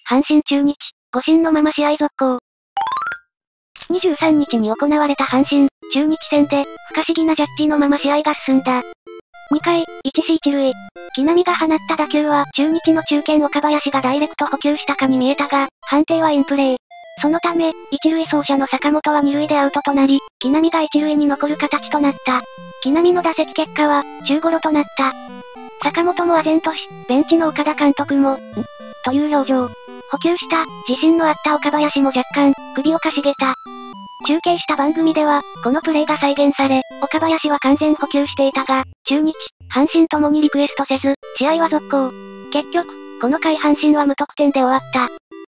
阪神中日、誤審のまま試合続行。23日に行われた阪神、中日戦で、不可思議なジャッジのまま試合が進んだ。2回、1C1塁。木浪が放った打球は、中日の中堅岡林がダイレクト捕球したかに見えたが、判定はインプレー。そのため、一塁走者の坂本は二塁でアウトとなり、木浪が一塁に残る形となった。木浪の打席結果は、中ゴロとなった。坂本も唖然とし、ベンチの岡田監督も、という表情。捕球した、自信のあった岡林も若干、首をかしげた。中継した番組では、このプレーが再現され、岡林は完全捕球していたが、中日、阪神ともにリクエストせず、試合は続行。結局、この回阪神は無得点で終わった。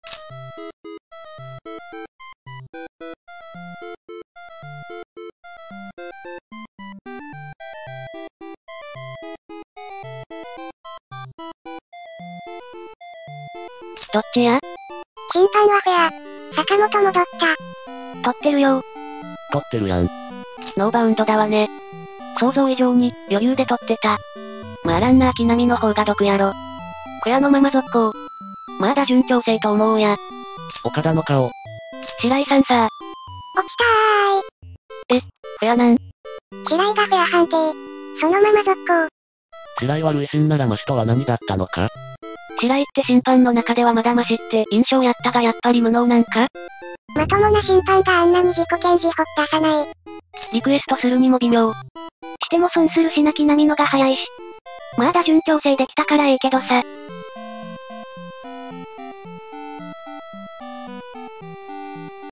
どっちや？ 審判はフェア。坂本戻った。 取ってるよ。 取ってるやん。 ノーバウンドだわね。想像以上に、余裕で取ってた。まあランナー木浪の方が毒やろ。フェアのまま続行。まあ打順調整と思うや。 岡田の顔。 白井さんさ。 起きたーい。 フェアなん？ 白井がフェア判定。そのまま続行。 白井は塁審ならマシとは何だったのか？ 白井って審判の中ではまだマシって印象やったがやっぱり無能なんか？ まともな審判があんなに自己顕示ほってさない。 リクエストするにも微妙。しても損するしな木浪のが早いし。まあ打順調整できたからええけどさ。